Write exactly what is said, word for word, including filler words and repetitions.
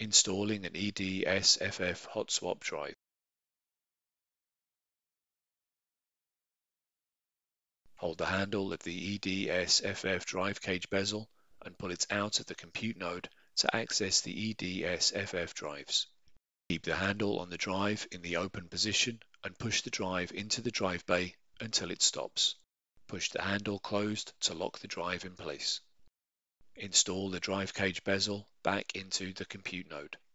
Installing an E D S F F hot swap drive. Hold the handle of the E D S F F drive cage bezel and pull it out of the compute node to access the E D S F F drives. Keep the handle on the drive in the open position and push the drive into the drive bay until it stops. Push the handle closed to lock the drive in place. Install the drive cage bezel back into the compute node.